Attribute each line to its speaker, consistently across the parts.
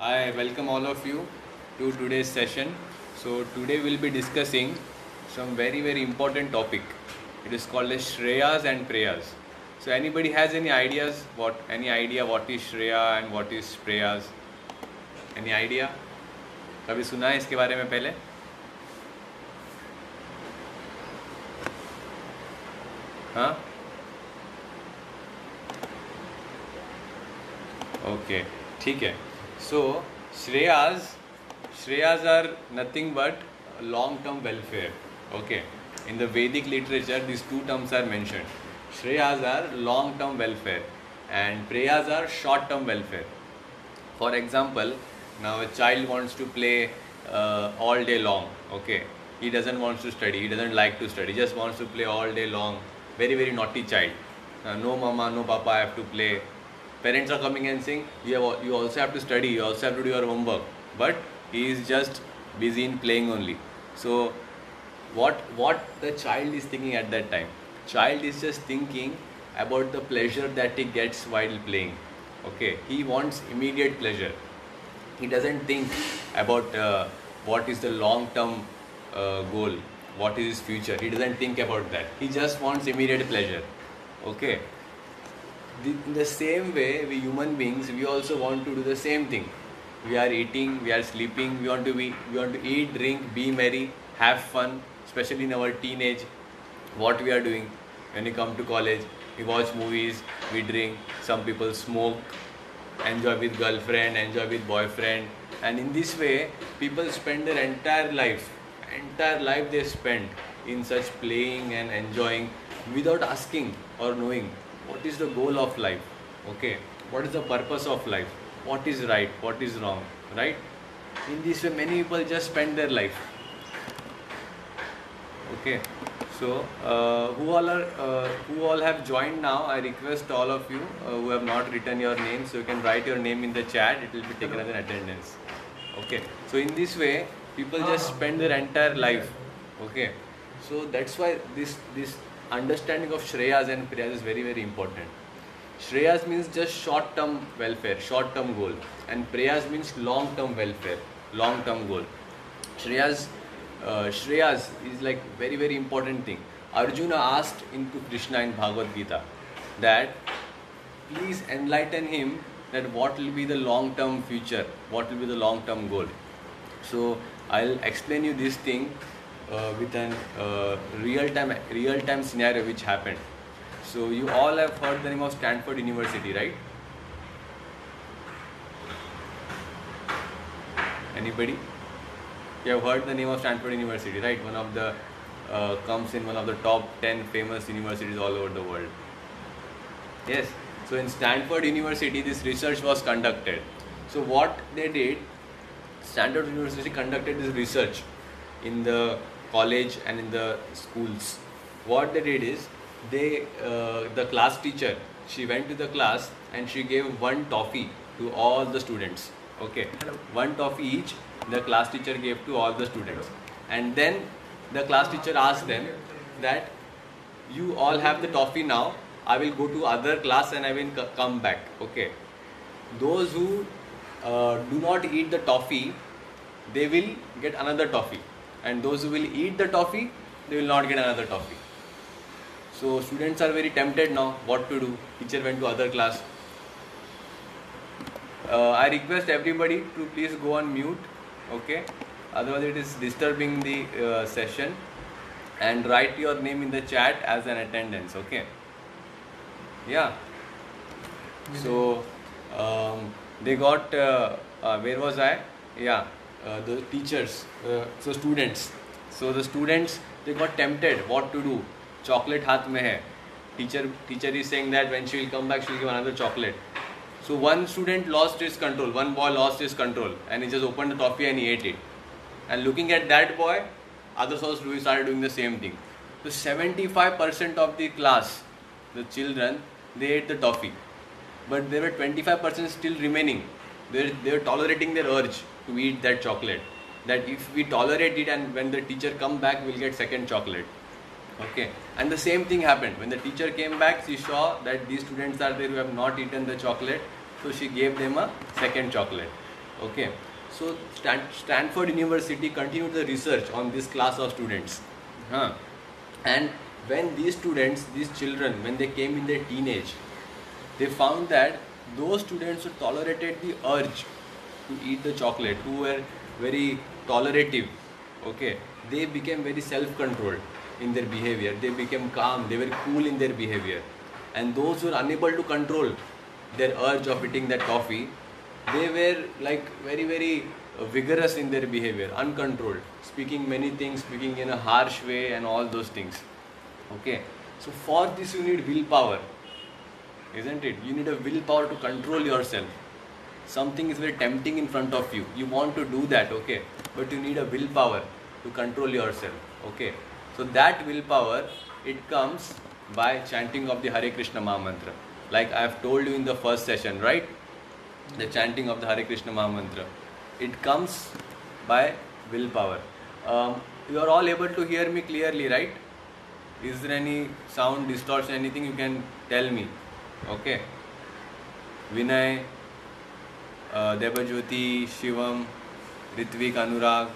Speaker 1: I welcome all of you to today's session. So today we'll be discussing some very important topic. It is called as Shreyas and Preyas. So anybody has any ideas? Any idea what is Shreya and what is Preyas? Any idea? कभी सुना है इसके बारे में पहले? हाँ? Okay, ठीक है. So Shreyas are nothing but long-term welfare. Okay. In the Vedic literature, these two terms are mentioned. Shreyas are long-term welfare and Preyas are short-term welfare. For example, now a child wants to play all day long. Okay. He doesn't want to study. He doesn't like to study. He just wants to play all day long. Very naughty child. No mama, no papa, I have to play. Parents are coming and saying, you also have to study, you also have to do your homework. But he is just busy in playing only. So what the child is thinking at that time? Child is just thinking about the pleasure that he gets while playing. Okay, he wants immediate pleasure. He doesn't think about what is the long-term goal, what is his future. He doesn't think about that. He just wants immediate pleasure. Okay. In the same way, we human beings, we also want to do the same thing. We are eating, we are sleeping, we want to eat, drink, be merry, have fun, especially in our teenage. What we are doing when we come to college, we watch movies, we drink, some people smoke, enjoy with girlfriend, enjoy with boyfriend, and in this way, people spend their entire life they spend in such playing and enjoying without asking or knowing what is the goal of life. Okay, what is the purpose of life, what is right, what is wrong, right? In this way many people just spend their life. Okay, so who all have joined now, I request all of you who have not written your name, so you can write your name in the chat, it will be taken as an attendance. Okay, so in this way people just spend their entire life. Okay, so that's why this understanding of Shreyas and Preyas is very important. Shreyas means just short-term welfare, short-term goal, and Preyas means long-term welfare, long-term goal. Shreyas is like very important thing. Arjuna asked into Krishna in Bhagavad Gita that please enlighten him that what will be the long-term future, what will be the long-term goal. So I'll explain you this thing with an real-time scenario which happened. So you all have heard the name of Stanford University, right? Anybody? You have heard the name of Stanford University, right? One of the comes in one of the top 10 famous universities all over the world. Yes. So in Stanford University, this research was conducted. So what they did, Stanford University conducted this research in the college and in the schools. What they did is, the class teacher, she went to the class and she gave one toffee to all the students. Okay, one toffee each the class teacher gave to all the students, and then the class teacher asked them that you all have the toffee now, I will go to other class and I will come back. Okay, those who do not eat the toffee, they will get another toffee, and those who will eat the toffee, they will not get another toffee. So students are very tempted now, what to do? Teacher went to other class. I request everybody to please go on mute, okay? Otherwise it is disturbing the session, and write your name in the chat as an attendance, okay? Yeah. So they got, where was I? Yeah, the teachers, so students. So the students, they got tempted, what to do? Chocolate हाथ में है. Teacher is saying that when she will come back, she will give another chocolate. So one student lost his control, one boy lost his control, and he just opened the toffee and he ate it. And looking at that boy, others also started doing the same thing. So 75% of the class, the children, they ate the toffee, but there were 25% still remaining. They were tolerating their urge to eat that chocolate. That if we tolerate it, and when the teacher come back, we'll get second chocolate. Okay, and the same thing happened. When the teacher came back, she saw that these students are there who have not eaten the chocolate, so she gave them a second chocolate. Okay, so Stanford University continued the research on this class of students. Huh. And when these students, these children, when they came in their teenage, they found that those students who tolerated the urge to eat the chocolate, who were very tolerative, okay, they became very self-controlled in their behavior. They became calm, they were cool in their behavior. And those who were unable to control their urge of eating that toffee, they were like very vigorous in their behavior, uncontrolled, speaking many things, speaking in a harsh way and all those things. Okay, so for this you need willpower, isn't it? You need a willpower to control yourself. Something is very tempting in front of you, you want to do that, okay, but you need a willpower to control yourself. Okay, so that willpower, it comes by chanting of the Hare Krishna Maha Mantra, like I have told you in the first session, right? The chanting of the Hare Krishna Maha Mantra, it comes by willpower. You are all able to hear me clearly, right? Is there any sound distortion, anything you can tell me? Okay, Vinay, Debajyoti, Shivam, Ritvik, Anurag.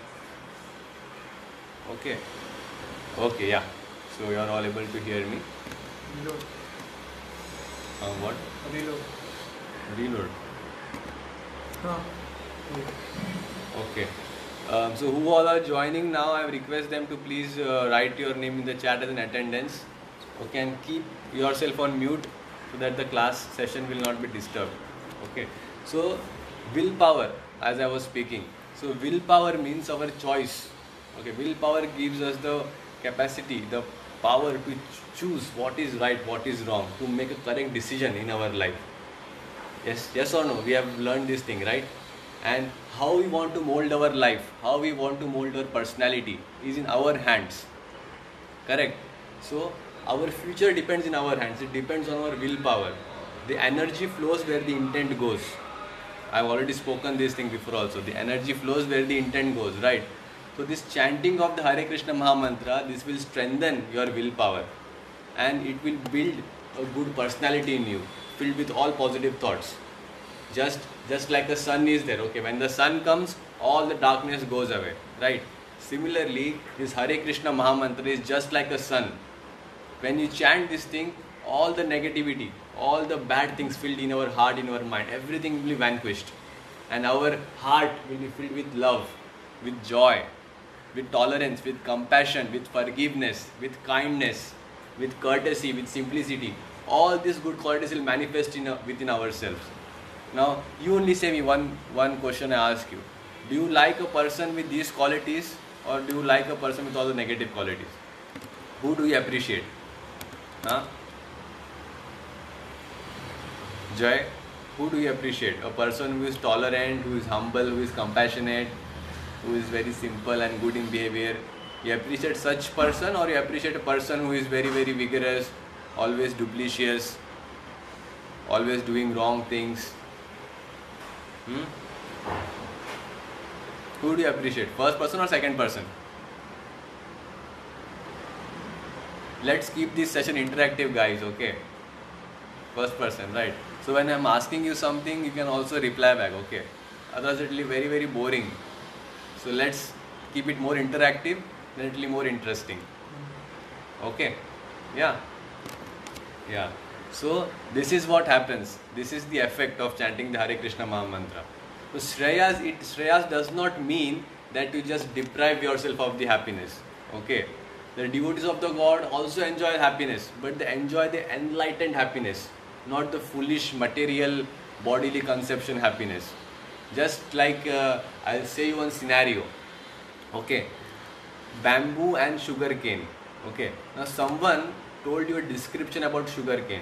Speaker 1: Okay, yeah. So you are all able to hear me.
Speaker 2: Reload.
Speaker 1: What? Reload.
Speaker 2: Huh.
Speaker 1: Okay. So who all are joining now, I request them to please write your name in the chat as an attendance. Okay, and keep yourself on mute so that the class session will not be disturbed. Okay. So willpower, as I was speaking. So willpower means our choice. Okay, willpower gives us the capacity, the power to choose what is right, what is wrong, to make a correct decision in our life. Yes or no? We have learned this thing, right? And how we want to mold our life, how we want to mold our personality is in our hands. Correct? So our future depends in our hands. It depends on our willpower. The energy flows where the intent goes. I have already spoken this thing before also. The energy flows where the intent goes, right? So this chanting of the Hare Krishna Maha Mantra, this will strengthen your willpower, and it will build a good personality in you, filled with all positive thoughts. Just like the sun is there, okay, when the sun comes, all the darkness goes away, right? Similarly, this Hare Krishna Maha Mantra is just like the sun. When you chant this thing, all the negativity, all the bad things filled in our heart, in our mind, everything will be vanquished, and our heart will be filled with love, with joy, with tolerance, with compassion, with forgiveness, with kindness, with courtesy, with simplicity. All these good qualities will manifest within ourselves. Now, you only say me one question I ask you. Do you like a person with these qualities, or do you like a person with all the negative qualities? Who do you appreciate? Huh? Jai, who do you appreciate? A person who is tolerant, who is humble, who is compassionate, who is very simple and good in behavior. You appreciate such person, or you appreciate a person who is very vigorous, always duplicitous, always doing wrong things? Who do you appreciate? First person or second person? Let's keep this session interactive, guys, okay? First person, right? So when I'm asking you something, you can also reply back, okay? Otherwise it will be very boring. So let's keep it more interactive, then it will be more interesting. Okay? Yeah. So this is what happens. This is the effect of chanting the Hare Krishna Maha Mantra. So Shreyas does not mean that you just deprive yourself of the happiness. Okay? The devotees of the God also enjoy happiness, but they enjoy the enlightened happiness, not the foolish material bodily conception happiness. Just like I'll say you one scenario. Okay? Bamboo and sugar cane. Okay? Now someone told you a description about sugar cane.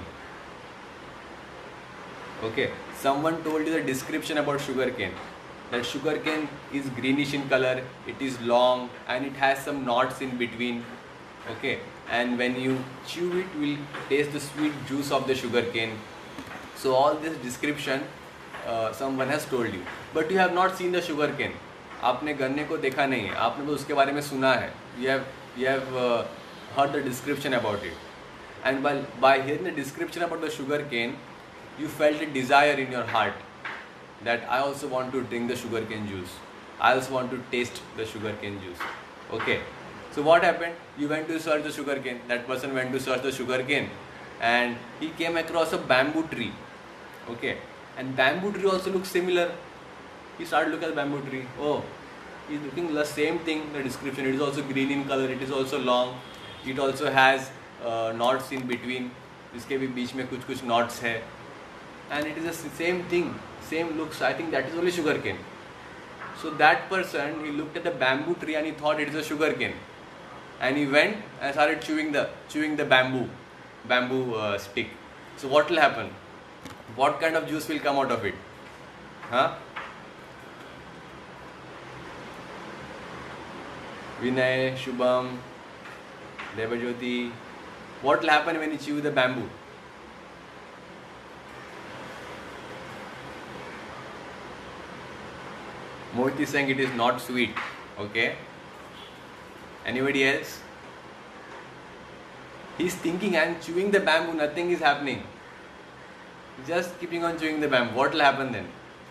Speaker 1: Okay, someone told you the description about sugar cane. That sugar cane is greenish in color, it is long, and it has some knots in between. Okay, and when you chew it, you will taste the sweet juice of the sugar cane. So all this description someone has told you, but you have not seen the sugar cane. आपने गन्ने को देखा नहीं है, आपने बस उसके बारे में सुना है. You have heard the description about it, and by hearing the description about the sugar cane, you felt a desire in your heart that I also want to drink the sugarcane juice. I also want to taste the sugarcane juice. Okay. So what happened? You went to search the sugarcane. That person went to search the sugarcane, and he came across a bamboo tree. Okay. And bamboo tree also looks similar. He started looking at the bamboo tree. Oh, he's looking the same thing. The description. It is also green in color. It is also long. It also has knots in between. इसके भी बीच में कुछ knots है. And it is the same thing. Same looks. I think that is only sugarcane. So that person, he looked at the bamboo tree and he thought it is a sugarcane. And he went and started chewing the bamboo stick. So what will happen? What kind of juice will come out of it? Huh? Vinay, Shubham, Devajyoti. What will happen when you chew the bamboo? Mohit is saying it is not sweet. Okay. Anybody else? He's thinking and chewing the bamboo, nothing is happening. Just keeping on chewing the bamboo. What will happen then?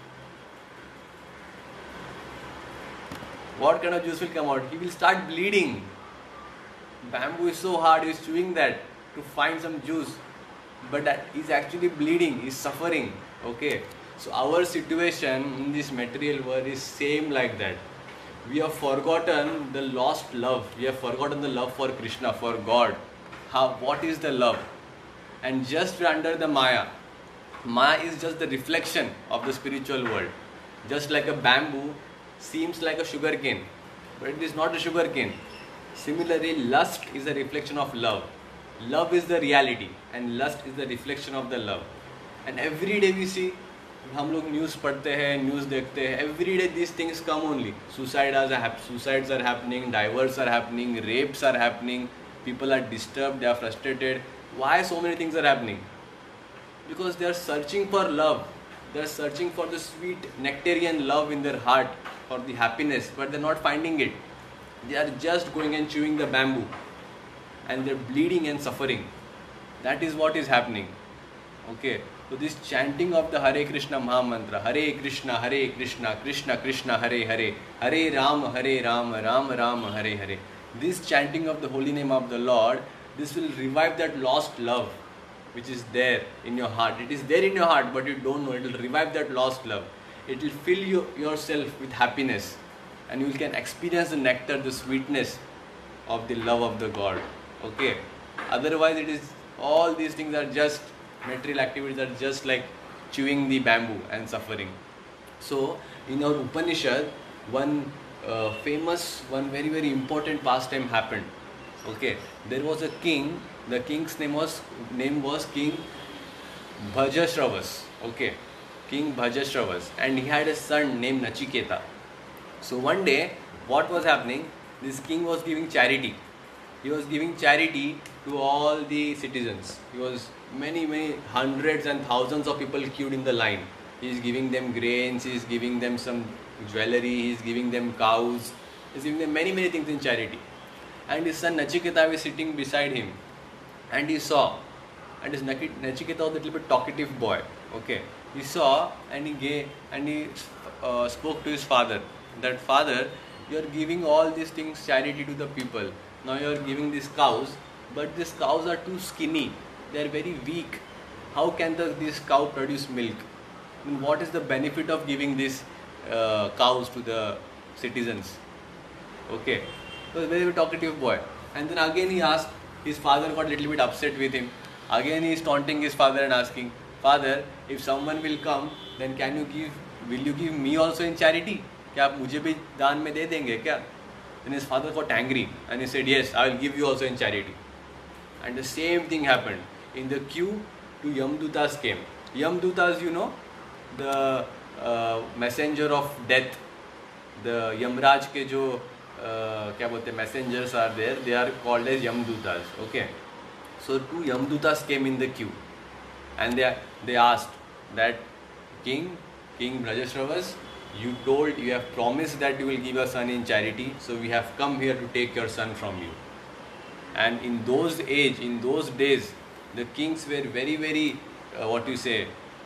Speaker 1: What kind of juice will come out? He will start bleeding. Bamboo is so hard, he's chewing that to find some juice. But that he's actually bleeding, he's suffering. Okay. So our situation in this material world is same like that. We have forgotten the lost love. We have forgotten the love for Krishna, for God. What is the love? And just under the Maya. Maya is just the reflection of the spiritual world. Just like a bamboo seems like a sugarcane, but it is not a sugarcane. Similarly, lust is a reflection of love. Love is the reality and lust is the reflection of the love. And every day we see, हम लोग news पढ़ते हैं, news देखते हैं. Every day these things come only. Suicides are happening, divorces are happening, rapes are happening. People are disturbed, they are frustrated. Why so many things are happening? Because they are searching for love. They are searching for the sweet nectarian love in their heart, for the happiness, but they are not finding it. They are just going and chewing the bamboo, and they are bleeding and suffering. That is what is happening. Okay. So this chanting of the Hare Krishna Maha Mantra, Hare Krishna, Krishna Krishna, Hare Hare, Hare Ram, Ram Ram, Hare Hare. This chanting of the holy name of the Lord, this will revive that lost love which is there in your heart. It is there in your heart, but you don't know. It will revive that lost love. It will fill yourself with happiness, and you can experience the nectar, the sweetness of the love of the God. Okay. Otherwise, it is all these things are just material activities, are just like chewing the bamboo and suffering. So in our Upanishad, one very very important pastime happened. Okay, there was a king. The king's name was King Bhajashravas. Okay, King Bhajashravas, and he had a son named Nachiketa. So one day, what was happening? This king was giving charity. He was giving charity to all the citizens. He was many hundreds and thousands of people queued in the line. He is giving them grains, he is giving them some jewelry, he is giving them cows, he is giving them many things in charity. And his son Nachiketa was sitting beside him, and he saw, and his Nachiketa was a little bit talkative boy. Okay, he saw and he spoke to his father, that father, you are giving all these things charity to the people. Now you are giving these cows, but these cows are too skinny. They are very weak. How can this cow produce milk? I mean, what is the benefit of giving these cows to the citizens? Okay, so a very talkative boy. And then again he asked, his father got a little bit upset with him. Again he is taunting his father and asking, Father, if someone will come, then will you give me also in charity? क्या आप मुझे भी दान में दे देंगे क्या? Then his father got angry and he said, yes, I will give you also in charity. And the same thing happened. In the queue, two Yamdutas came. Yamdutas, you know, the messenger of death. The Yamraj ke jo क्या बोलते हैं messengers are there. They are called as Yamdutas. Okay. So two Yamdutas came in the queue, and they asked that King Brajashravas, you have promised that you will give your son in charity, so we have come here to take your son from you. And in those days, the kings were very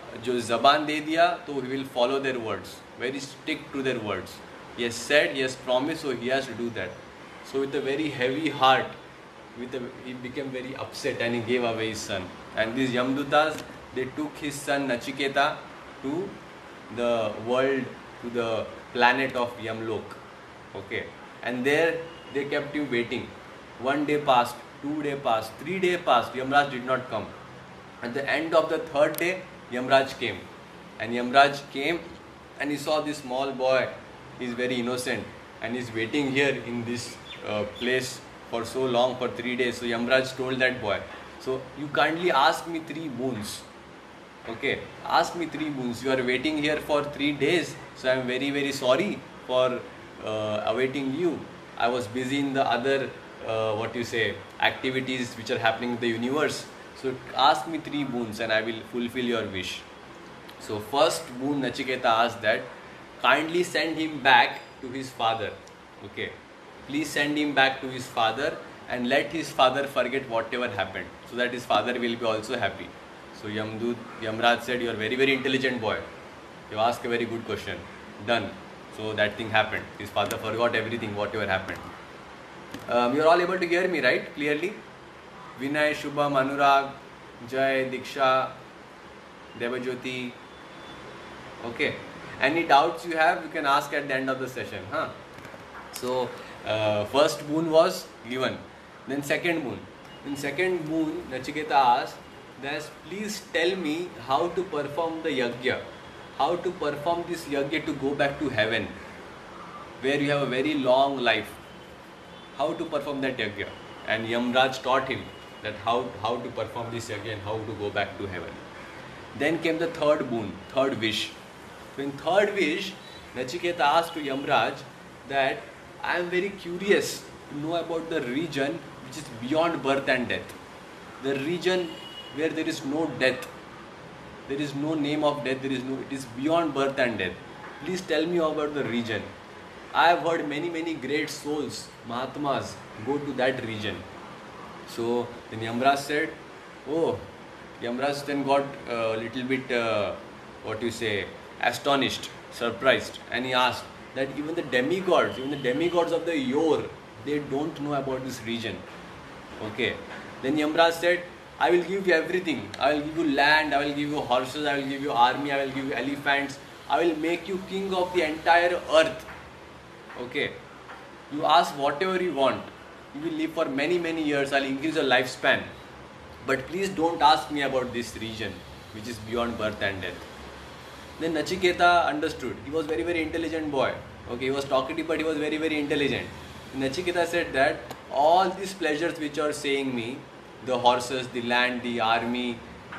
Speaker 1: जो ज़बान दे दिया तो he will follow their words, very stick to their words. He has said, he has promised, so he has to do that. So with a very heavy heart, he became very upset and he gave away his son. And these Yamdutas, they took his son Nachiketa to the world, to the planet of Yamlok. Okay, and there they kept him waiting. 1 day passed, 2 days passed, 3 days passed. Yamraj did not come. At the end of the 3rd day, Yamraj came. And Yamraj came and he saw this small boy. He is very innocent and he is waiting here in this place for so long, for 3 days. So Yamraj told that boy, so you kindly ask me 3 boons. Okay, ask me 3 boons. You are waiting here for 3 days. So I am very, very sorry for awaiting you. I was busy in the other activities which are happening in the universe. So ask me 3 boons and I will fulfill your wish. So first boon Nachiketa asked that kindly send him back to his father. Okay, please send him back to his father and let his father forget whatever happened, so that his father will be also happy. So Yamraj said, you are very, very intelligent boy. You asked a very good question. Done. So that thing happened. His father forgot everything, whatever happened. You are all able to hear me, right? Clearly? Vinay, Shubham, Anurag, Jay, Diksha, Devajyoti. Okay. Any doubts you have, you can ask at the end of the session. Huh? So, first boon was given. Then second boon. In second boon, Nachiketa asked that please tell me how to perform the yajna. How to perform this yajna to go back to heaven, where you have a very long life. How to perform that yajna. And Yamraj taught him that how to perform this yajna and how to go back to heaven. Then came the third boon, third wish. So in third wish, Nachiketa asked to Yamraj that I am very curious to know about the region which is beyond birth and death. The region where there is no death. There is no name of death, it is beyond birth and death. Please tell me about the region. I have heard many, many great souls, Mahatmas, go to that region. So then Yamraj said, oh, Yamraj then got a little bit, astonished, surprised, and he asked that even the demigods of the yore, they don't know about this region. Okay. Then Yamraj said, I will give you everything. I will give you land, I will give you horses, I will give you army, I will give you elephants. I will make you king of the entire earth. Okay. You ask whatever you want. You will live for many, many years. I will increase your lifespan. But please don't ask me about this region which is beyond birth and death. Then Nachiketa understood. He was very, very intelligent boy. Okay, he was talkative, but he was very, very intelligent. Nachiketa said that all these pleasures which are saying me, the horses, the land, the army,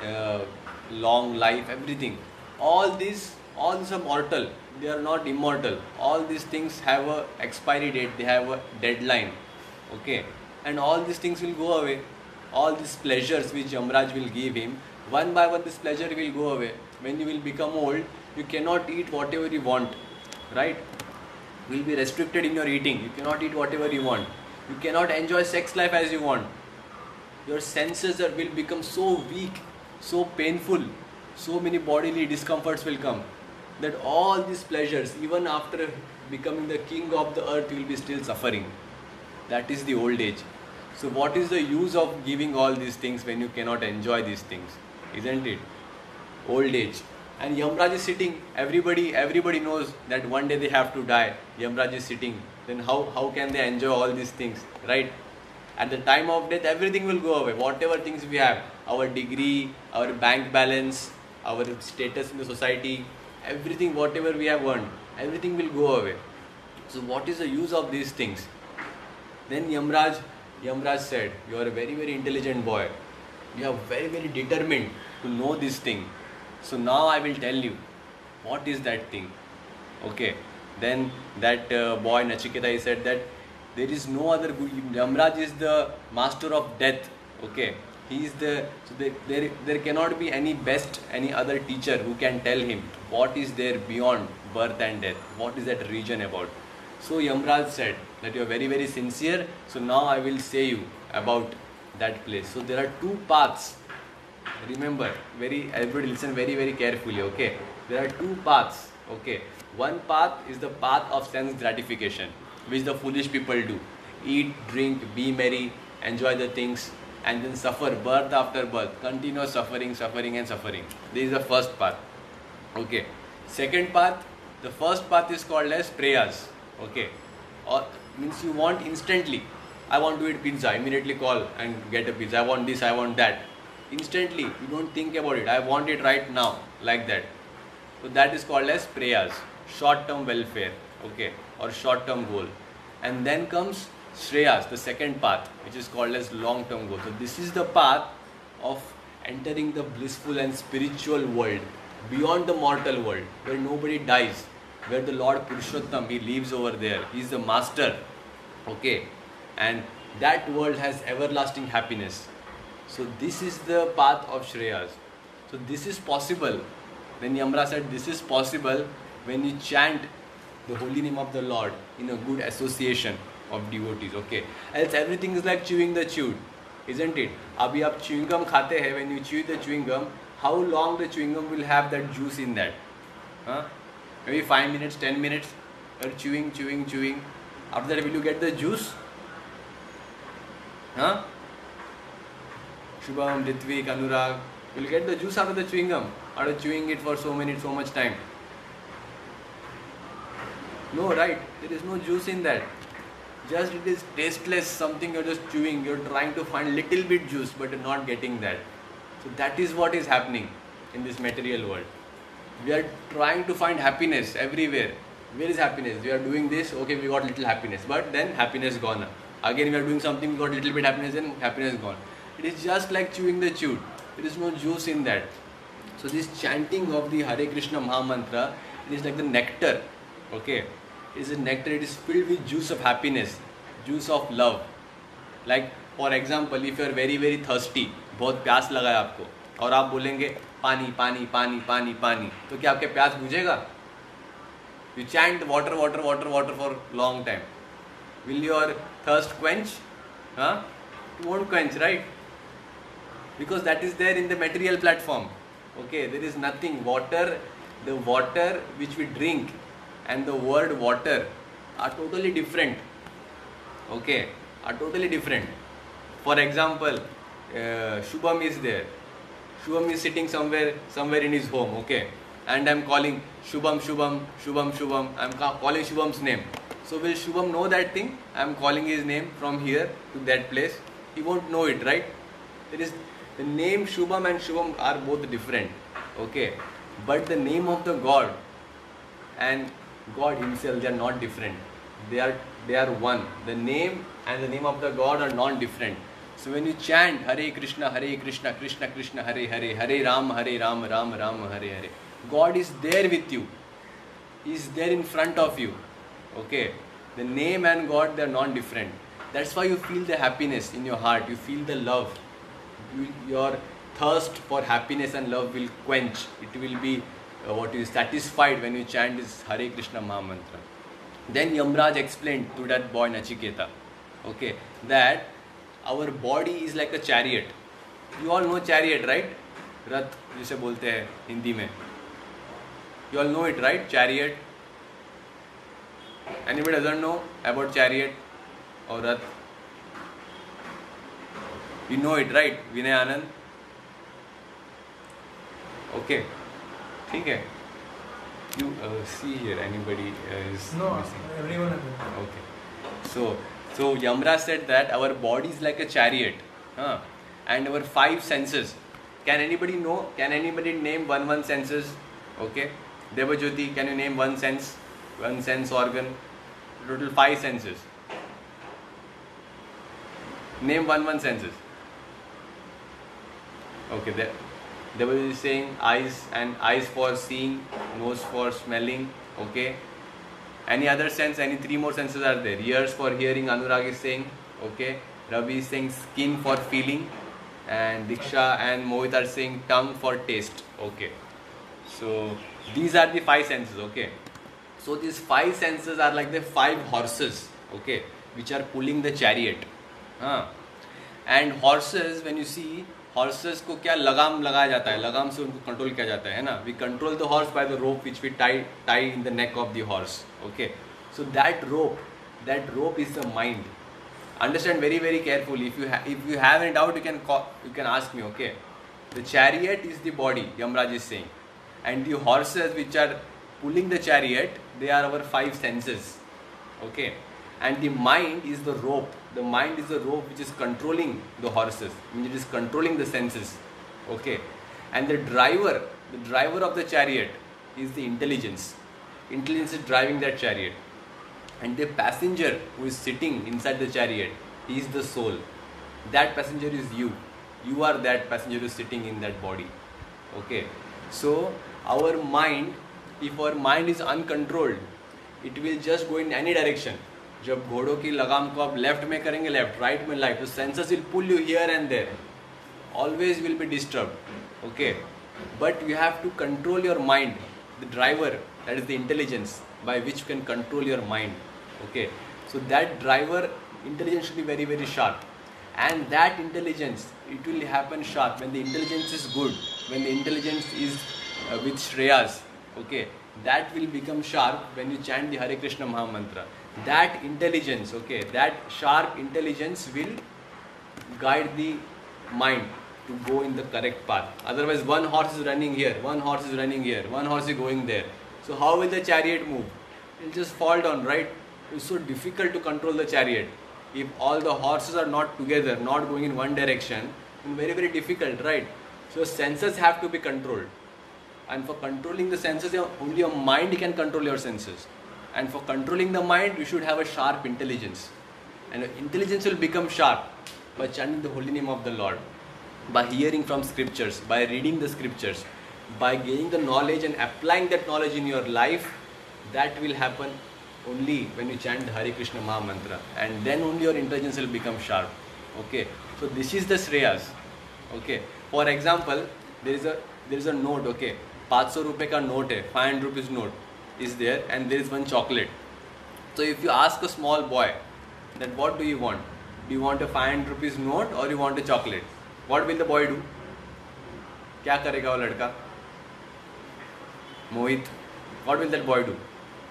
Speaker 1: long life, everything, all these are mortal. They are not immortal. All these things have a expiry date. They have a deadline. Okay, and all these things will go away. All these pleasures which Yamraj will give him, one by one this pleasure will go away. When you will become old, you cannot eat whatever you want, right? You will be restricted in your eating. You cannot eat whatever you want. You cannot enjoy sex life as you want. Your senses will become so weak, so painful, so many bodily discomforts will come, that all these pleasures, even after becoming the king of the earth, you will be still suffering. That is the old age. So what is the use of giving all these things when you cannot enjoy these things? Isn't it? Old age. And Yamraj is sitting. Everybody knows that one day they have to die. Yamraj is sitting. Then how can they enjoy all these things? Right? At the time of death, everything will go away. Whatever things we have, our degree, our bank balance, our status in the society, everything, whatever we have earned, everything will go away. So what is the use of these things? Then Yamraj said, you are a very, very intelligent boy. You are very, very determined to know this thing. So now I will tell you, what is that thing? Okay. Then that boy Nachiketa, he said that there is no other good. Yamraj is the master of death. Okay. He is there cannot be any other teacher who can tell him what is there beyond birth and death. What is that region about? So Yamraj said that you are very, very sincere. So now I will say you about that place. So there are two paths. Remember, everybody listen very carefully, okay? There are two paths, okay? One path is the path of sense gratification, which the foolish people do. Eat, drink, be merry, enjoy the things, and then suffer birth after birth, continuous suffering and suffering. This is the first path, okay? Second path, the first path is called as prayas, okay? Or means you want instantly. I want to eat pizza, immediately call and get a pizza. I want this, I want that. Instantly, you don't think about it. I want it right now, like that. So that is called as prayas, short-term welfare, okay, or short-term goal. And then comes shreyas, the second path, which is called as long-term goal. So this is the path of entering the blissful and spiritual world, beyond the mortal world, where nobody dies, where the Lord Purushottam, he lives over there. He is the master, okay, and that world has everlasting happiness. So this is the path of Shreyas. So this is possible. Then Yamra said this is possible when you chant the holy name of the Lord in a good association of devotees. Okay. Else everything is like chewing the chewed, isn't it? Abhi aap chewing gum khate hai. When you chew the chewing gum, how long the chewing gum will have that juice in that? Huh? Maybe 5 minutes, 10 minutes. You're chewing. After that, will you get the juice? Huh? Shubham, Ritvik, Anurag will get the juice out of the chewing gum, after chewing it for so much time. No, right? There is no juice in that. Just it is tasteless, something you're just chewing. You're trying to find little bit juice, but you're not getting that. So that is what is happening in this material world. We are trying to find happiness everywhere. Where is happiness? We are doing this, okay, we got little happiness, but then happiness gone. Again we are doing something, we got little bit happiness, then happiness gone. It is just like chewing the chewed. There is no juice in that. So this chanting of the Hare Krishna Maha Mantra, it is like the nectar. Okay, it is a nectar. It is filled with juice of happiness, juice of love. Like for example, if you are very thirsty, बहुत प्यास लगा है आपको, और आप बोलेंगे पानी पानी पानी पानी पानी, तो क्या आपके प्यास बुझेगा? You chant water for long time. Will your thirst quench? Huh? It won't quench, right? Because that is there in the material platform. Okay, there is nothing. Water, the water which we drink and the word water are totally different. Okay, are totally different. For example, Shubham is there. Shubham is sitting somewhere in his home. Okay, and I'm calling Shubham. I'm calling Shubham's name. So will Shubham know that thing? I'm calling his name from here to that place. He won't know it, right? There is the name Shubham and Shubham are both different. Okay, but the name of the God and God Himself, they are not different. They are one. The name and the name of the God are non-different. So when you chant Hare Krishna, Krishna Krishna, Hare Hare, Hare Ram, Ram Ram, Hare Hare, God is there with you. He is there in front of you. Okay, the name and God, they are non-different. That's why you feel the happiness in your heart. You feel the love. Your thirst for happiness and love will quench. It will be satisfied when you chant this Hare Krishna Maha Mantra. Then Yamraj explained to that boy Nachiketa, okay, that our body is like a chariot. You all know chariot, right? Rath जिसे बोलते हैं हिंदी में. You all know it, right? Chariot. Anybody doesn't know about chariot or Rath? You know it, right? Vinay Anand. Okay. ठीक है. You see here, anybody is
Speaker 2: No,
Speaker 1: missing?
Speaker 2: everyone is.
Speaker 1: Okay. So Yamra said that our body is like a chariot, and our 5 senses. Can anybody know? Can anybody name one senses? Okay. Devajyoti, can you name one sense organ? Total 5 senses. Name one senses. Okay, Devajyoti is saying eyes for seeing, nose for smelling. Okay. Any other sense? Any 3 more senses are there? Ears for hearing. Anurag is saying. Okay. Ravi is saying skin for feeling, and Diksha and Mohit are saying tongue for taste. Okay. So these are the 5 senses. Okay. So these 5 senses are like the 5 horses. Okay, which are pulling the chariot. And horses, when you see, horses को क्या लगाम लगाया जाता है, लगाम से उनको control किया जाता है ना. We control the horse by the rope which we tie in the neck of the horse. Okay, so that rope is the mind. Understand very very carefully. If you have any doubt, you can ask me. Okay, the chariot is the body, Yamraj is saying, and the horses which are pulling the chariot, they are our five senses. Okay, and the mind is the rope. The mind is the rope which is controlling the horses. I mean, it is controlling the senses. Okay, and the driver of the chariot is the intelligence. Intelligence is driving that chariot. And the passenger who is sitting inside the chariot, he is the soul. That passenger is you. You are that passenger who is sitting in that body. Okay. So our mind, if our mind is uncontrolled, it will just go in any direction. जब घोड़ों की लगाम को आप left में करेंगे left, right में right, तो senses will pull you here and there. Always will be disturbed. Okay. But you have to control your mind. The driver, that is the intelligence by which you can control your mind. Okay, so that driver intelligence should be very very sharp, and that intelligence, it will happen sharp when the intelligence is good, when the intelligence is with Shreyas. Okay, that will become sharp when you chant the Hare Krishna Maha Mantra. That intelligence, okay, that sharp intelligence will guide the mind to go in the correct path. Otherwise, one horse is running here, one horse is running here, one horse is going there. So how will the chariot move? It will just fall down, right? It's so difficult to control the chariot. If all the horses are not together, not going in one direction, then very very difficult, right? So senses have to be controlled. And for controlling the senses, only your mind can control your senses. And for controlling the mind, you should have a sharp intelligence. And intelligence will become sharp by chanting the holy name of the Lord, by hearing from scriptures, by reading the scriptures, by gaining the knowledge and applying that knowledge in your life. That will happen only when you chant the Hare Krishna Maha Mantra, and then only your intelligence will become sharp. Okay, so this is the Shreyas. Okay, for example, there is a note. Okay, 500 रुपए का note है, 500 rupees note is there, and there is one chocolate. So if you ask a small boy that what do you want? Do you want a 500 rupees note or you want a chocolate? What will the boy do? क्या करेगा वो लड़का? मोहित, what will that boy do?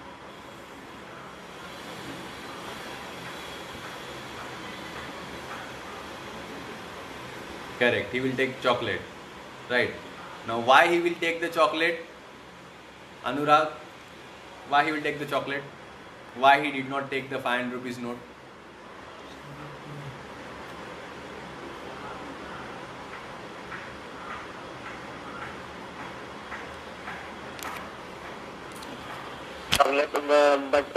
Speaker 1: Correct, he will take chocolate. Right. Now why he will take the chocolate? Anurag, why he will take the chocolate? Why he did not take the 500 rupees note?
Speaker 3: Chocolate, but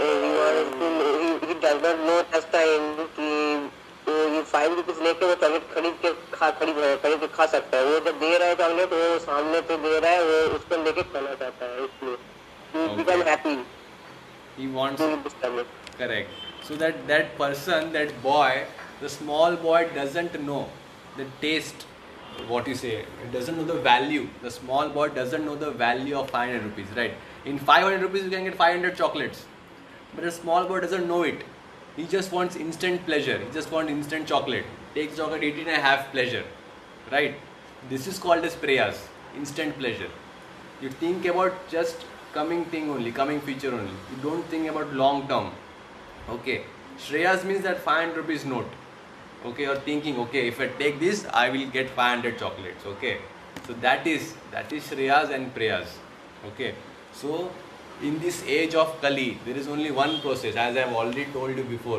Speaker 3: he does not know just time कि ये 5 rupees लेके वो chocolate खरीद के खा सकता है. वो जब दे रहा है चॉकलेट, वो सामने पे दे रहा है, वो उसको लेके खाना चाहता है, इसलिए he become happy.
Speaker 1: He wants correct. So that person, that boy, the small boy doesn't know the taste. What you say? It doesn't know the value. The small boy doesn't know the value of 500 rupees, right? In 500 rupees you can get 500 chocolates, but a small boy doesn't know it. He just wants instant pleasure. He just wants instant chocolate. Take chocolate, eat it and have pleasure, right? This is called as prayas, instant pleasure. You think about just coming thing only, coming feature only. You don't think about long term. Okay, Shreyas means that 500 rupees note. Okay, you're thinking, okay, if I take this, I will get 500 chocolates. Okay, so that is Shreyas and prayas. Okay, so in this age of Kali, there is only one process, as I have already told you before.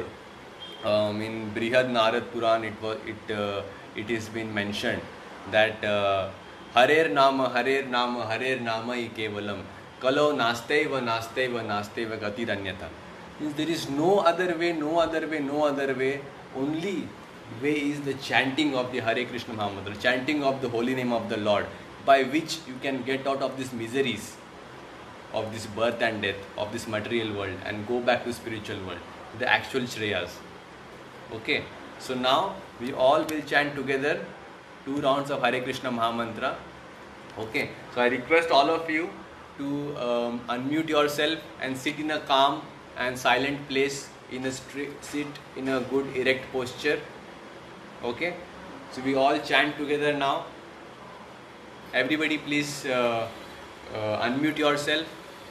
Speaker 1: In Brihad Narad Puran, it is been mentioned that Harer Nama I Kevalam Kalo Nasteva Gatiranyata. Means there is no other way. Only way is the chanting of the Hare Krishna Mahamantra, chanting of the holy name of the Lord, by which you can get out of these miseries of this birth and death, of this material world, and go back to spiritual world, the actual Shreyas. Okay, so now we all will chant together 2 rounds of Hare Krishna Mahamantra. Okay, so I request all of you to unmute yourself and sit in a calm and silent place, sit in a good erect posture. Okay, So we all chant together now. Everybody please unmute yourself.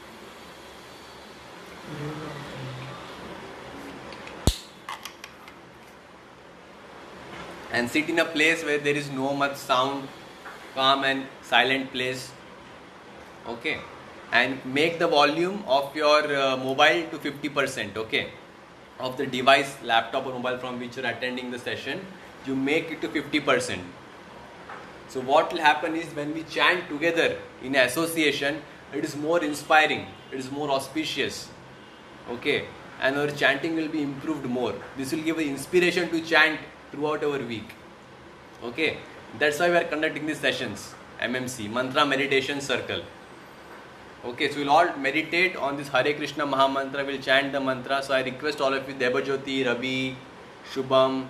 Speaker 1: And sit in a place where there is no much sound, calm and silent place. Okay. And make the volume of your mobile to 50%. Okay. Of the device, laptop or mobile from which you are attending the session, you make it to 50%. So what will happen is when we chant together in association, it is more inspiring, it is more auspicious. Okay. And our chanting will be improved more. This will give an inspiration to chant throughout our week. Okay. That's why we are conducting these sessions. MMC, Mantra Meditation Circle. Okay, so we'll all meditate on this Hare Krishna Maha Mantra. We'll chant the mantra. So I request all of you, Debajyoti, Ravi, Shubham,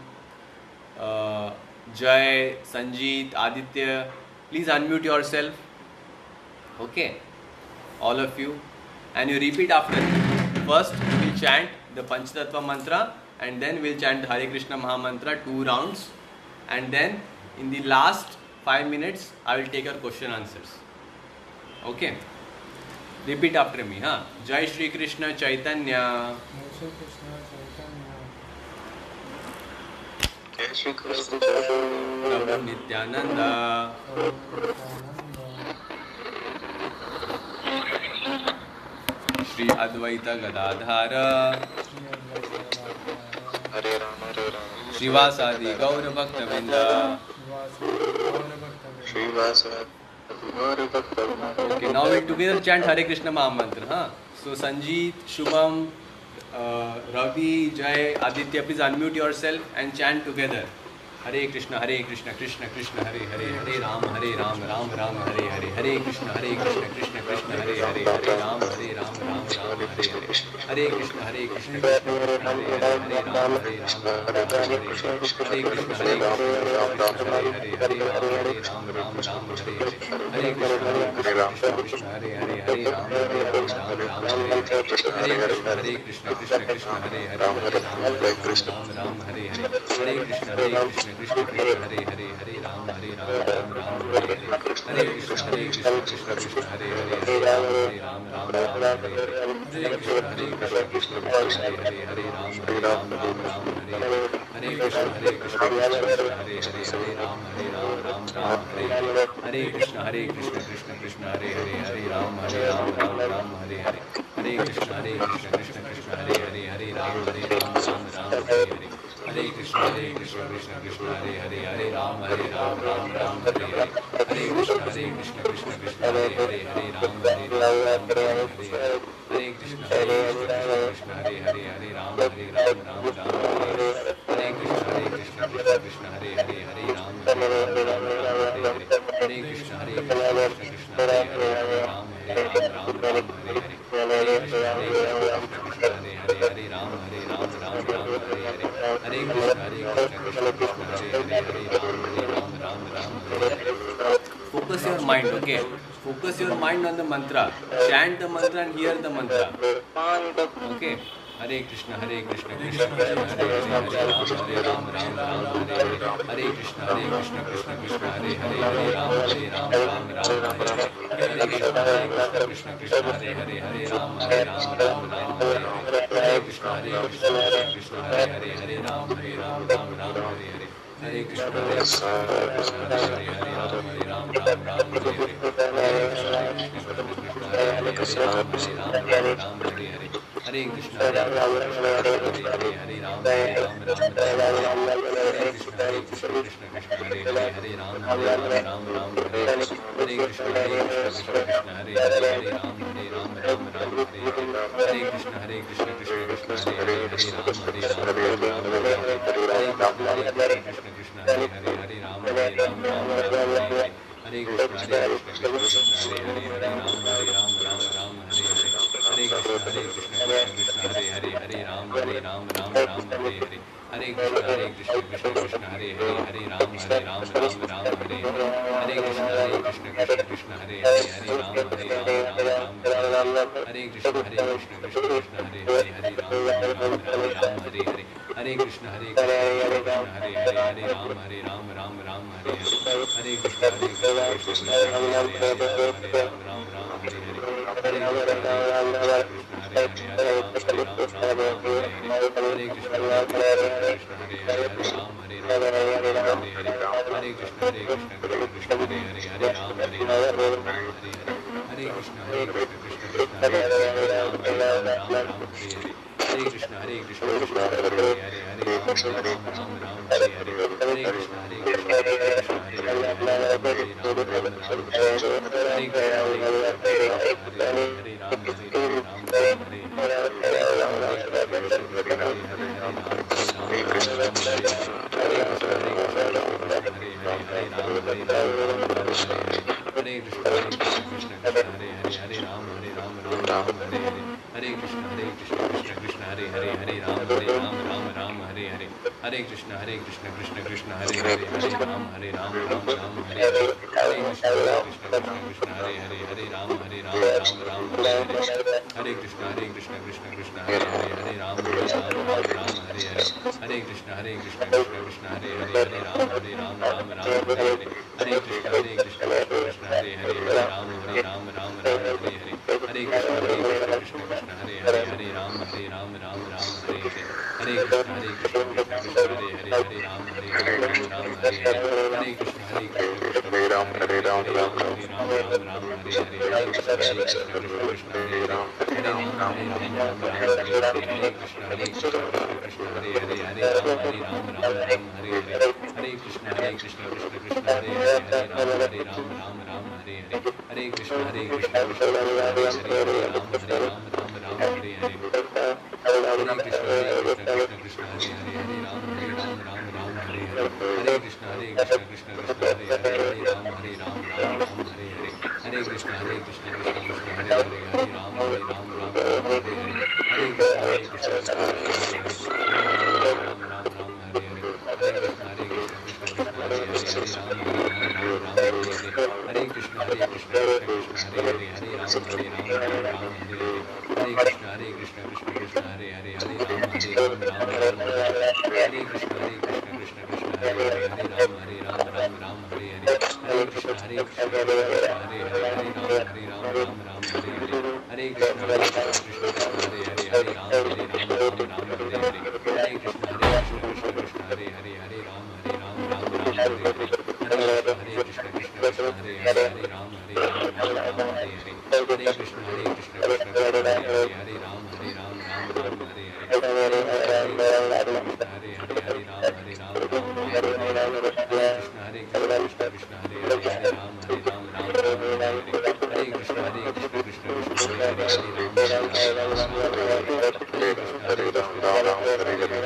Speaker 1: Jai, Sanjeet, Aditya, please unmute yourself. Okay, all of you. And you repeat after me. First, we will chant the Panchatattva mantra and then we'll chant the Hare Krishna Maha Mantra 2 rounds. And then in the last 5 minutes, I will take your question answers. Okay. Repeat after me, huh? Jai Shri Krishna Chaitanya.
Speaker 4: Jai Shri Krishna.
Speaker 1: Prabhu Nityananda. Shri Advaita Gadadhara.
Speaker 4: Hare Rama, Hare Rama.
Speaker 1: Srivasadi Gaura Bhaktavinda.
Speaker 4: Srivasadi.
Speaker 1: Okay, now we together chant Hare Krishna Maha Mantra. Huh? So Sanjeet, Shubham, Ravi, Jai, Aditya, please unmute yourself and chant together. Hare Krishna, Krishna Krishna, Hare Hare, Hare Ram, Ram Ram, Hare Hare, Hare Krishna, Krishna Krishna, Hare Hare, Hare Ram, Ram Ram, Hare Hare, Hare Krishna, Krishna Krishna, Hare Hare, Hare Ram, Ram Ram, Hare Hare, Hare Krishna, Hare Hare, Hare Ram, Ram Ram, Hare Hare, Hare Krishna, Krishna Hare Hare, Hare Ram, Ram Ram, Hare Hare, Krishna, Krishna, Hare Hare, Hare Ram, Ram Hare Hare, Hare Krishna, Krishna Krishna, Hare Hare, Hare Ram, Ram Hare Hare, Hare Krishna, Krishna Krishna, Hare Hare, Hare Ram, Ram Hare Hare, Hare Krishna, Krishna Krishna, Hare Hare, Hare Ram, Ram Hare Hare, Hare Krishna, Krishna Krishna, Hare Hare, Hare Ram, Ram Hare Hare, Hare Krishna, Krishna Krishna, Hare Hare, Hare Ram, Ram Hare Hare, Hare Krishna, Krishna Krishna, Hare Hare, Hare Ram, Ram Hare Hare, Hare Krishna, Krishna Krishna, Hare Hare, Hare Ram, Ram Hare Hare, Hare Krishna, Krishna Krishna, Hare Hare, Hare Ram, Ram Hare Hare, Hare Krishna, Krishna Hare Hare, Hare Ram, Ram Hare Hare, Hare Krishna, Krishna Hare Hare, Hare Ram, Ram Hare Hare, Hare Krishna, Krishna Hare Hare, Hare Ram, Ram Hare Hare, Hare Krishna, Krishna Hare Hare, Hare Ram, Ram Hare Hare, Hare Krishna, Krishna Hare Hare, Hare Ram, Ram Hare Hare. Focus your mind, okay? Focus your mind on the mantra. Chant the mantra and hear the mantra. Okay? Hare Krishna, Krishna Krishna, Hare Hare, Hare Ram, Ram Hare Hare, Hare Krishna, Krishna Krishna, Hare Hare, Hare Ram, Ram Hare Hare, Hare Krishna, Krishna Hare Hare, Hare Ram, Ram Hare Hare, Hare Krishna, Krishna Hare Hare, Hare Ram, Ram Hare Hare, Hare Krishna, Krishna Hare Hare, Hare Ram, Ram Hare Hare, Hare Krishna, Krishna Hare Hare, Hare Ram, Ram Hare Hare, Hare Krishna, Hare Hare, Hare Ram, Hare Krishna, Krishna Hare Hare, Hare Ram, Ram Hare Hare, Hare Krishna, Krishna Hare Hare, Hare Ram, Ram Hare Hare, Hare Krishna, Krishna Krishna, Hare Hare, Hare Ram, Ram Hare Hare, Hare Krishna, Hare Hare, Hare Ram, Ram Hare Hare, Hare Krishna, Krishna Krishna, Hare Hare, Hare Ram, Ram Hare Hare, Hare Krishna, Krishna Krishna, Hare Hare, Hare Ram, Ram Hare Hare, Hare Krishna, Krishna Krishna, Hare Hare, Hare Ram, Ram Hare Hare, Hare Krishna Krishna Krishna Hare Hare Hare Ram Ram Ram Hare Hare Krishna Krishna Krishna Hare Hare Ram Ram Ram Hare Krishna Krishna Krishna Hare Hare Ram Ram Hare Hare Krishna Krishna Hare Hare Ram Ram Hare Hare Krishna Krishna Krishna Hare Ram Ram Hare Hare Krishna Hare Krishna Hare Krishna Krishna Hare Ram Hare Krishna Krishna Krishna Hare Ram Hare Krishna Krishna Krishna Hare Ram Hare Krishna Krishna Hare Hare Krishna Krishna Krishna Hare Ram Hare Krishna Krishna Krishna Hare Ram Hare Hare Krishna Krishna Krishna Hare Ram Hare Hare Krishna Krishna Krishna Hare Ram Hare Hare Krishna Krishna Krishna Hare Ram Hare Hare Krishna Krishna Krishna Hare Ram Hare Hare Krishna Krishna Krishna Hare Ram Hare Hare Krishna Krishna Krishna Hare Ram Hare Hare Krishna Krishna Krishna Hare Ram Hare Hare Krishna Krishna
Speaker 4: Hare Ram
Speaker 1: Hare
Speaker 4: Ram Ram
Speaker 1: Hare Krishna Krishna Krishna Hare Ram Hare Krishna Krishna Hare Ram Hare Krishna Krishna Krishna Hare Ram Hare Krishna Krishna Krishna Hare Ram Hare Hare Krishna Krishna Krishna Hare Ram Hare Krishna Krishna Krishna Hare Ram Hare Krishna Krishna Krishna Hare Ram Hare Krishna Krishna Krishna Hare Krishna Krishna Krishna Hare Krishna Krishna Hare Ram Hare Krishna Krishna Krishna Hare Ram Hare Krishna Krishna Krishna Hare Hare Krishna Krishna Krishna Hare Ram Hare Krishna Krishna Krishna Hare Ram Hare Krishna Krishna Krishna Hare Ram Hare Krishna Krishna Krishna Hare Ram Hare Krishna Krishna Hare Krishna Krishna Krishna Hare
Speaker 4: Hare Ram Ram Ram Hare Hare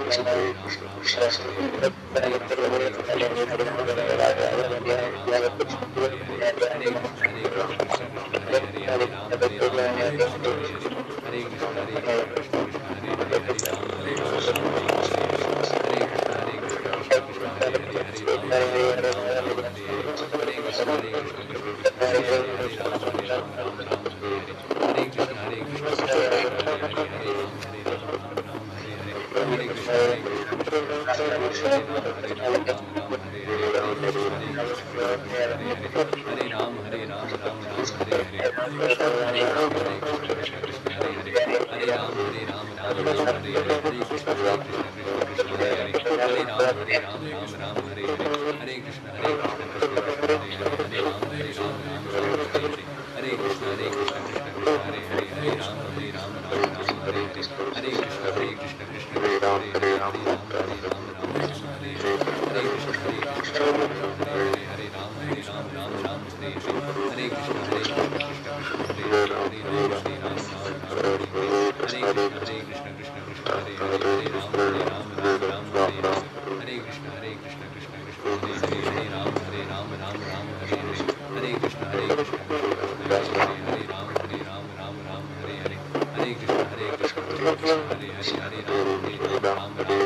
Speaker 4: Hare Ram
Speaker 1: Hare Krishna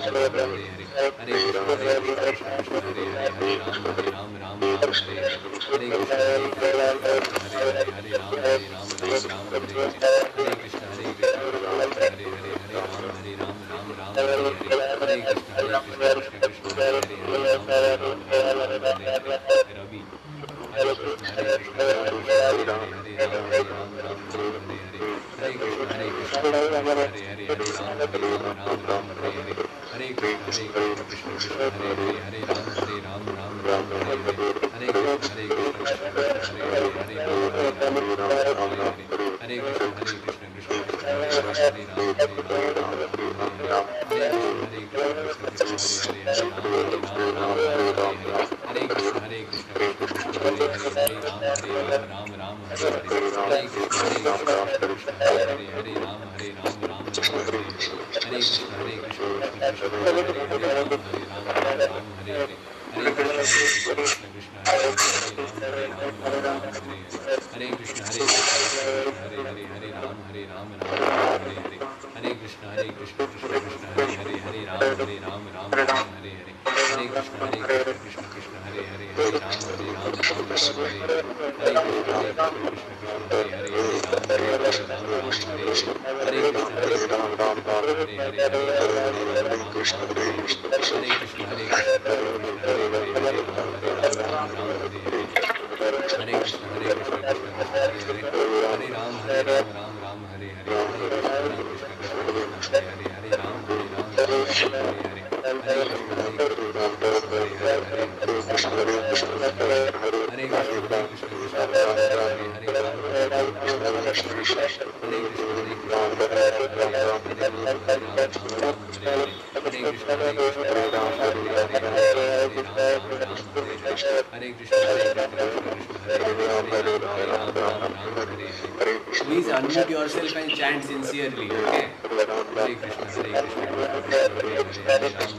Speaker 1: Ravi. Hare Krishna, Hare Krishna, Hare Hare, Hare Ram, Hare Ram, Ram Ram, Hare Hare, Hare Krishna, Hare Krishna, Krishna Krishna, Hare Hare, Hare Ram, Hare Ram, Ram Ram, Hare Hare, Hare Krishna, Krishna Krishna, Hare Hare, Hare Ram, Ram Ram, Hare Hare, Hare Krishna, Krishna Krishna, Hare Hare, Hare Ram, Ram Ram, Hare Hare, Hare Krishna, Krishna Krishna, Hare Hare, Hare Ram, Ram Ram, Hare Hare, Hare Krishna, Krishna Krishna, Hare Hare, Hare Ram, Ram Ram, Hare Hare, Hare Krishna, Krishna Krishna, Hare Hare, Hare Ram, Ram Ram, Hare Hare, Hare Krishna, Krishna Hare Hare, Hare Ram, Ram Ram, Hare Hare, Hare Krishna, Krishna Krishna, Hare Hare, Hare Ram, Ram Hare Hare, Hare Krishna, Krishna Krishna, Hare Hare, Hare Ram, Ram Hare Hare, Hare Krishna, Krishna Hare Hare, Hare Ram, Ram Hare Hare, Hare Krishna, Krishna Krishna, Hare Hare, Hare Ram, Ram Hare Hare, Hare Krishna, Krishna Krishna, Hare Hare, Hare Ram, Ram Hare Hare, Hare Krishna, Krishna Krishna, Hare Hare, Hare Ram, Ram Hare Hare, Hare Krishna, Krishna Hare Hare, Hare Ram, Ram Hare Hare, Hare Krishna, Krishna Krishna, Hare Hare, Hare Ram, Ram Hare Hare, Hare Krishna, Krishna Krishna, Hare Hare, Hare Ram, Ram Hare Hare, Hare Krishna, Krishna Krishna, Hare Hare, Hare Ram, Ram Hare Hare, Hare Krishna, Krishna Krishna, Hare Hare, Hare Hare Krishna, Krishna Krishna, Hare Hare, Hare Ram, Ram Hare Hare, Hare Krishna, Please unmute yourself and chant sincerely, okay? Hare Krishna, Krishna Krishna, Hare Hare, Hare Ram,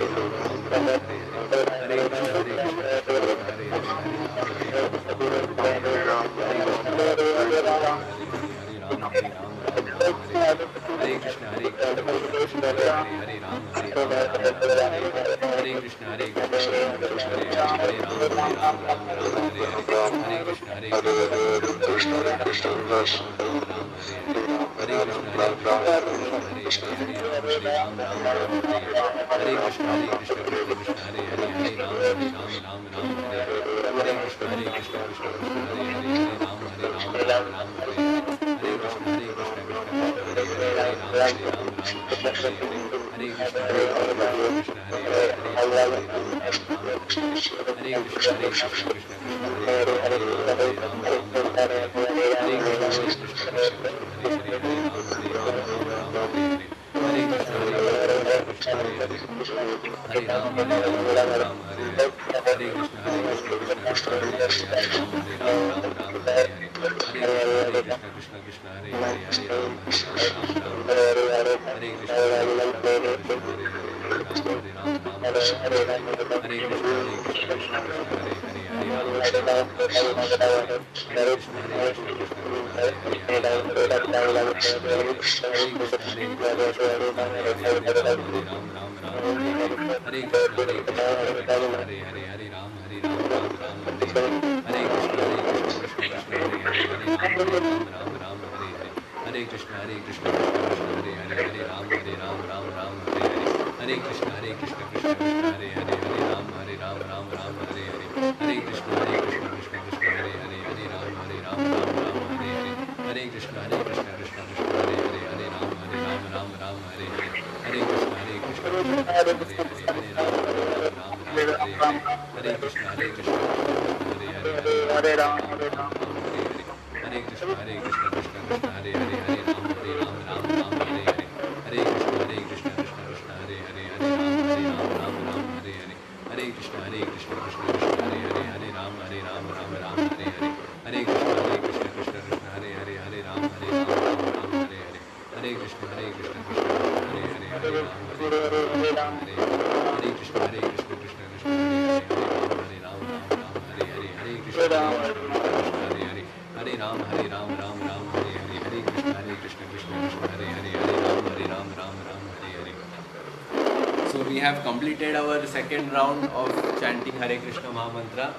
Speaker 1: So we have completed our second round of chanting Hare Krishna Mahamantra.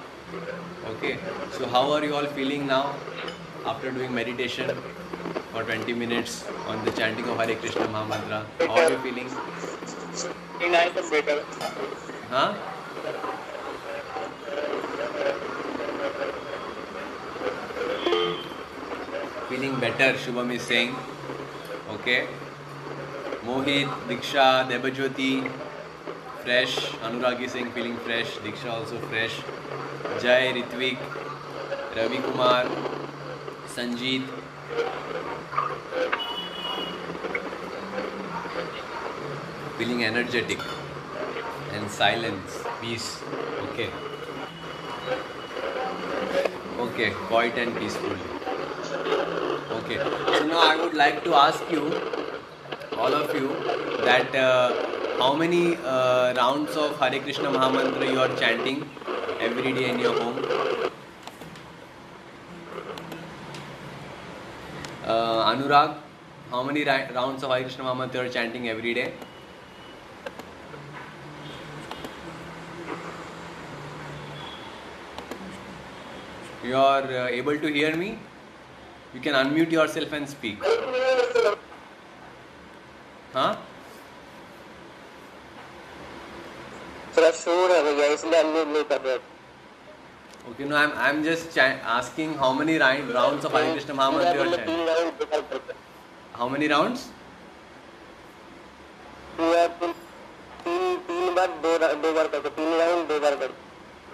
Speaker 1: Okay, so how are you all feeling now after doing meditation for 20 minutes on the chanting of Hare Krishna Mahamantra? How are you feeling?
Speaker 3: Better.
Speaker 1: Huh? Feeling better, Shubham is saying. Okay. Mohit, Diksha, Debajyoti, fresh. Anurag is saying feeling fresh. Diksha also fresh. Jai, Ritvik, Ravi Kumar, Sanjeet. Feeling energetic and silence, peace. Okay. Okay, quiet and peaceful. Okay. So now I would like to ask you, all of you, that how many rounds of Hare Krishna Mahamantra you are chanting every day in your home? Anurag, how many rounds of Hare Krishna Mahamantra you are chanting every day? You are able to hear me? You can unmute yourself and speak. हाँ?
Speaker 3: थोड़ा शोर है भैया इसलिए unmute नहीं कर रहे.
Speaker 1: Okay, no, I'm just asking how many rounds of Hare Krishna Mahamantra you are chanting. How many rounds?
Speaker 3: तीन बार दो बार करते. 3 राउंड 2 बार करते.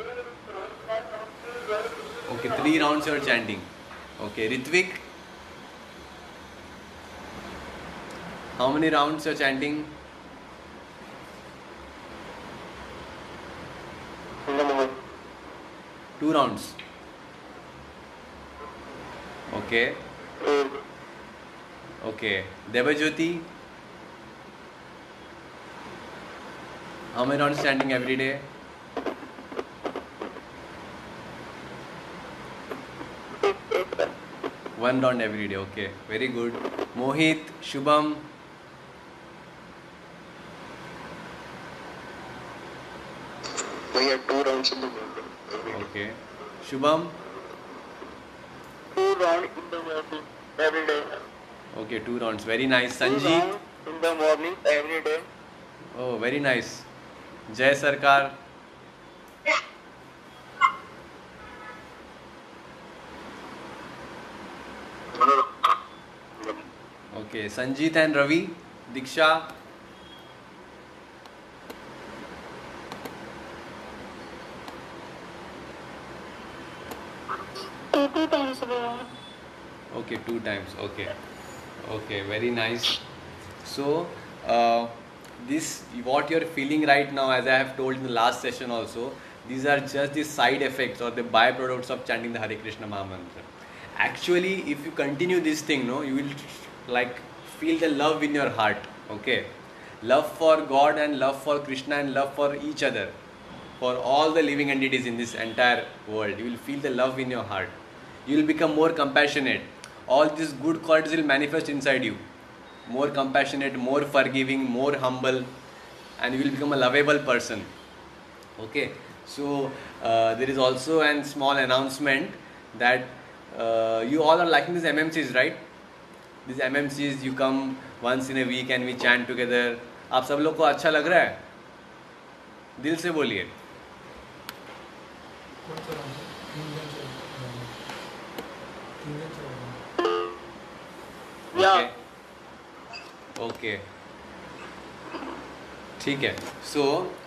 Speaker 1: Okay, 3 rounds you are chanting. Okay, Ritvik, how many rounds you are chanting?
Speaker 3: No.
Speaker 1: 2 rounds. Okay. Okay. Debajyoti, How many rounds chanting every day? 1 round every day. Okay, very good. Mohit, Shubham.
Speaker 4: We have 2 rounds in the morning.
Speaker 1: Okay. Shubham.
Speaker 3: 2 rounds in the morning every day.
Speaker 1: Okay, 2 rounds. Very nice.
Speaker 3: 2
Speaker 1: Sanjeev.
Speaker 3: rounds in the morning every day.
Speaker 1: Oh, very nice. Jai Sarkar. Okay, Sanjeet and Ravi. Diksha.
Speaker 3: Two times every day.
Speaker 1: Okay, 2 times. Okay. Okay, very nice. So, this what you're feeling right now, as I have told in the last session also, these are just the side effects or the byproducts of chanting the Hare Krishna Mahamantra. Actually, if you continue this thing, no, you will like feel the love in your heart. Okay, love for God and love for Krishna and love for each other, for all the living entities in this entire world. You will feel the love in your heart. You will become more compassionate. All these good qualities will manifest inside you. More compassionate, more forgiving, more humble, and you will become a lovable person. Okay, so there is also a small announcement that you all are liking these MMCs, right? These MMCs, you come once in a week and we chant together. आप सब लोग को अच्छा लग रहा है? दिल से बोलिए.
Speaker 2: कौन सा round है? 3 दिन चलेगा. 3 दिन चलेगा.
Speaker 3: Yeah.
Speaker 1: Okay. ठीक है. So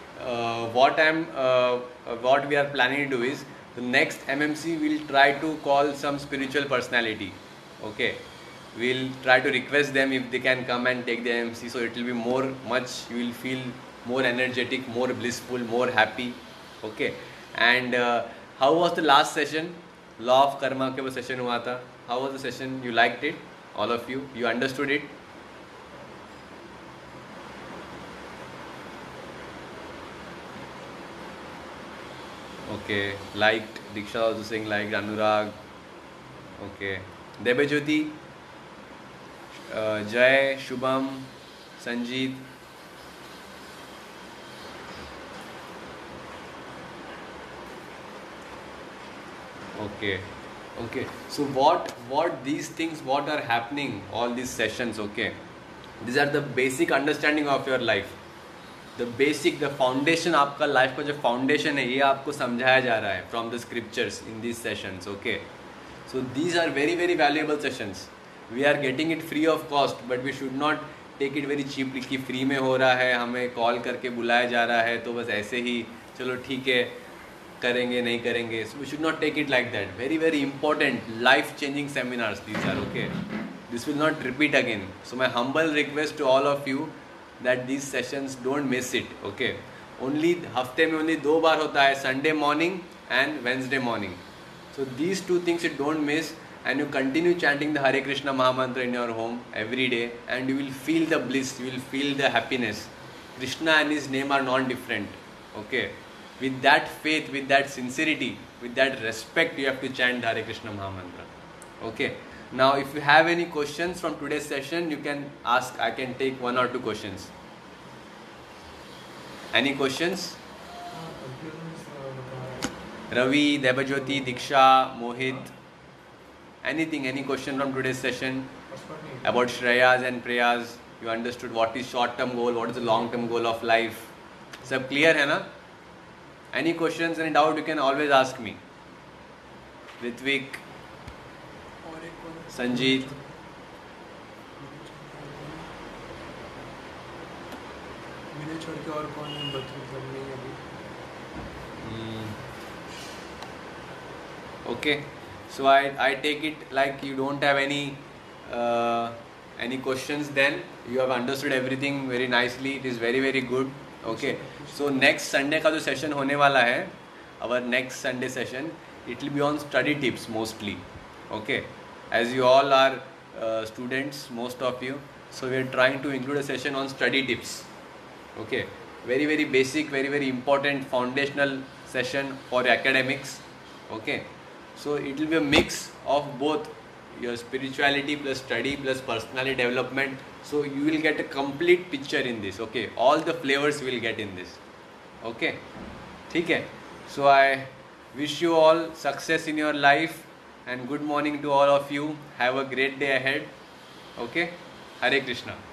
Speaker 1: what we are planning to do is the next MMC we'll try to call some spiritual personality. Okay. We'll try to request them if they can come and take the MMC. So it will be you will feel more energetic, more blissful, more happy. Okay. And how was the last session? Law of Karma के वो session हुआ था. How was the session? You liked it? All of you? You understood it? Okay, liked. Diksha also saying liked. Anurag. Okay. Debajyoti, Jay, Shubham, Sanjeet. Okay. Okay. So what these things, what are happening, all these sessions, okay. These are the basic understanding of your life. The basic, the foundation, आपका life का जो foundation है, ये आपको समझाया जा रहा है from the scriptures in these sessions, okay. So these are very very valuable sessions. We are getting it free of cost, but we should not take it very cheaply कि free में हो रहा है, हमें call करके बुलाया जा रहा है, तो बस ऐसे ही चलो ठीक है करेंगे नहीं करेंगे. So we should not take it like that. Very very important, life changing seminars these are, okay. This will not repeat again. So my humble request to all of you that these sessions don't miss it, okay. Only हफ्ते में only 2 बार होता है, Sunday morning and Wednesday morning. So these 2 things you don't miss, and you continue chanting the Hare Krishna Mahamantra in your home every day, and you will feel the bliss, you will feel the happiness. Krishna and his name are non-different, okay. With that faith, with that sincerity, with that respect, you have to chant Hare Krishna Mahamantra, okay. Now if you have any questions from today's session, you can ask. I can take 1 or 2 questions. Any questions? Ravi, Debajyoti, Diksha, Mohit, anything, any question from today's session about Shreyas and Prayas? You understood what is short-term goal, what is the long-term goal of life? Sab clear hai na? Any questions, any doubt, you can always ask me. Ritvik, Sanjeet.
Speaker 2: मेरे छोड़ के और कौन है मतलब नहीं अभी.
Speaker 1: Okay, so I take it like you don't have any questions. Then you have understood everything very nicely. It is very very good. Okay, so next Sunday का जो session होने वाला है, our next Sunday session, it will be on study tips mostly. Okay, as you all are students, most of you, so we are trying to include a session on study tips. Okay, very basic, very important foundational session for academics. Okay, so it will be a mix of both your spirituality plus study plus personality development. So you will get a complete picture in this. Okay, all the flavors you will get in this. Okay, ठीक है. So I wish you all success in your life and good morning to all of you. Have a great day ahead. Okay, Hare Krishna.